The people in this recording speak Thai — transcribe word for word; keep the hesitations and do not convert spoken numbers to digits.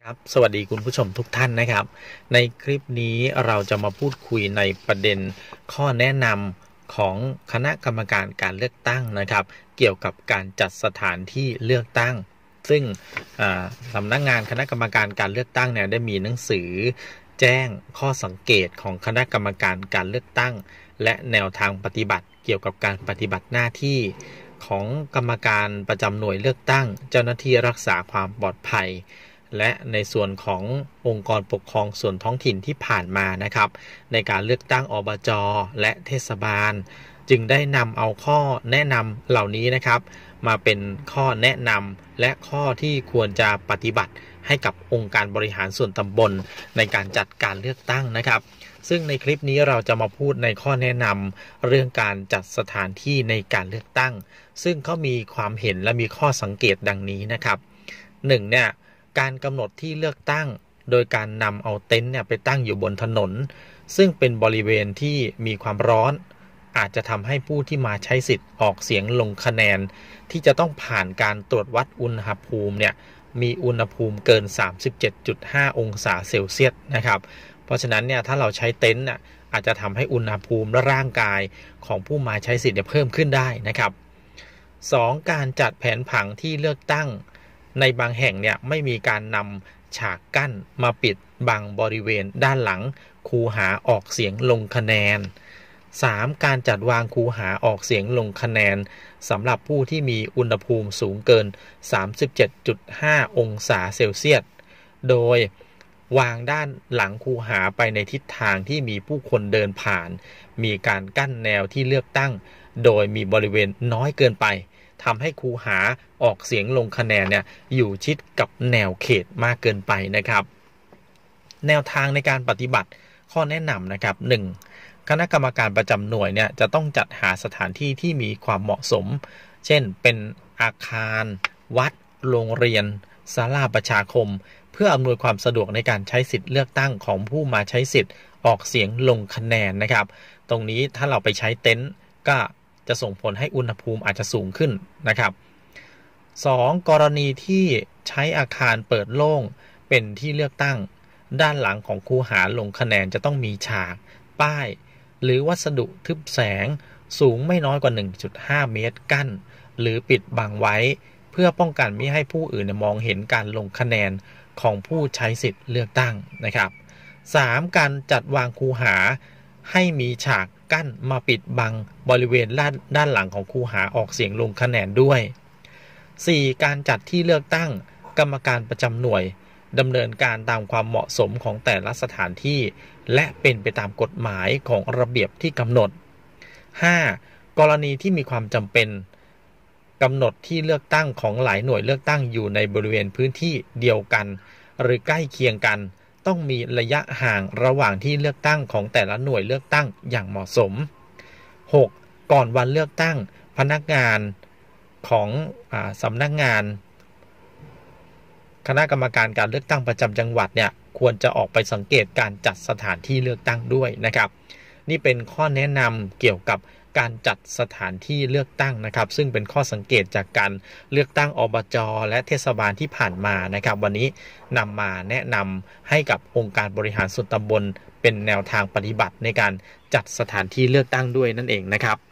ครับสวัสดีคุณผู้ชมทุกท่านนะครับในคลิปนี้เราจะมาพูดคุยในประเด็นข้อแนะนำของคณะกรรมการการเลือกตั้งนะครับเกี่ยวกับการจัดสถานที่เลือกตั้งซึ่งสำนักงานคณะกรรมการการเลือกตั้งเนี่ยได้มีหนังสือแจ้งข้อสังเกตของคณะกรรมการการเลือกตั้งและแนวทางปฏิบัติเกี่ยวกับการปฏิบัติหน้าที่ของกรรมการประจำหน่วยเลือกตั้งเจ้าหน้าที่รักษาความปลอดภัยและในส่วนขององค์กรปกครองส่วนท้องถิ่นที่ผ่านมานะครับในการเลือกตั้งอบจ.และเทศบาลจึงได้นำเอาข้อแนะนำเหล่านี้นะครับมาเป็นข้อแนะนำและข้อที่ควรจะปฏิบัติให้กับองค์การบริหารส่วนตำบลในการจัดการเลือกตั้งนะครับซึ่งในคลิปนี้เราจะมาพูดในข้อแนะนำเรื่องการจัดสถานที่ในการเลือกตั้งซึ่งเขามีความเห็นและมีข้อสังเกตดังนี้นะครับหนึ่งเนี่ยการกำหนดที่เลือกตั้งโดยการนำเอาเต็นท์เนี่ยไปตั้งอยู่บนถนนซึ่งเป็นบริเวณที่มีความร้อนอาจจะทำให้ผู้ที่มาใช้สิทธิ์ออกเสียงลงคะแนนที่จะต้องผ่านการตรวจวัดอุณหภูมิเนี่ยมีอุณหภูมิเกิน สามสิบเจ็ดจุดห้า องศาเซลเซียสนะครับเพราะฉะนั้นเนี่ยถ้าเราใช้เต็นท์น่ะอาจจะทำให้อุณหภูมิและร่างกายของผู้มาใช้สิทธิ์เพิ่มขึ้นได้นะครับสองการจัดแผนผังที่เลือกตั้งในบางแห่งเนี่ยไม่มีการนำฉากกั้นมาปิดบังบริเวณด้านหลังคูหาออกเสียงลงคะแนน สาม การจัดวางคูหาออกเสียงลงคะแนนสำหรับผู้ที่มีอุณหภูมิสูงเกิน สามสิบเจ็ดจุดห้า องศาเซลเซียสโดยวางด้านหลังคูหาไปในทิศทางที่มีผู้คนเดินผ่านมีการกั้นแนวที่เลือกตั้งโดยมีบริเวณน้อยเกินไปทำให้คูหาออกเสียงลงคะแนนเนี่ยอยู่ชิดกับแนวเขตมากเกินไปนะครับแนวทางในการปฏิบัติข้อแนะนำนะครับ หนึ่ง คณะกรรมการประจำหน่วยเนี่ยจะต้องจัดหาสถานที่ที่มีความเหมาะสมเช่นเป็นอาคารวัดโรงเรียนศาลาประชาคมเพื่ออำนวยความสะดวกในการใช้สิทธิ์เลือกตั้งของผู้มาใช้สิทธิ์ออกเสียงลงคะแนนนะครับตรงนี้ถ้าเราไปใช้เต็นท์ก็จะส่งผลให้อุณหภูมิอาจจะสูงขึ้นนะครับ สอง กรณีที่ใช้อาคารเปิดโล่งเป็นที่เลือกตั้งด้านหลังของคูหาลงคะแนนจะต้องมีฉากป้ายหรือวัสดุทึบแสงสูงไม่น้อยกว่า หนึ่งจุดห้า เมตรกั้นหรือปิดบังไว้เพื่อป้องกันไม่ให้ผู้อื่นมองเห็นการลงคะแนนของผู้ใช้สิทธิ์เลือกตั้งนะครับ สาม การจัดวางคูหาให้มีฉากกั้นมาปิดบังบริเวณด้านด้านหลังของคูหาออกเสียงลงคะแนนด้วย สี่ การจัดที่เลือกตั้งกรรมการประจำหน่วยดำเนินการตามความเหมาะสมของแต่ละสถานที่และเป็นไปตามกฎหมายของระเบียบที่กำหนด ห้า กรณีที่มีความจำเป็นกำหนดที่เลือกตั้งของหลายหน่วยเลือกตั้งอยู่ในบริเวณพื้นที่เดียวกันหรือใกล้เคียงกันต้องมีระยะห่างระหว่างที่เลือกตั้งของแต่ละหน่วยเลือกตั้งอย่างเหมาะสม หก ก่อนวันเลือกตั้งพนักงานของอ่าสำนักงานคณะกรรมการการเลือกตั้งประจำจังหวัดเนี่ยควรจะออกไปสังเกตการจัดสถานที่เลือกตั้งด้วยนะครับนี่เป็นข้อแนะนำเกี่ยวกับการจัดสถานที่เลือกตั้งนะครับซึ่งเป็นข้อสังเกตจากการเลือกตั้งอบจ.และเทศบาลที่ผ่านมานะครับวันนี้นำมาแนะนำให้กับองค์การบริหารส่วนตำบลเป็นแนวทางปฏิบัติในการจัดสถานที่เลือกตั้งด้วยนั่นเองนะครับ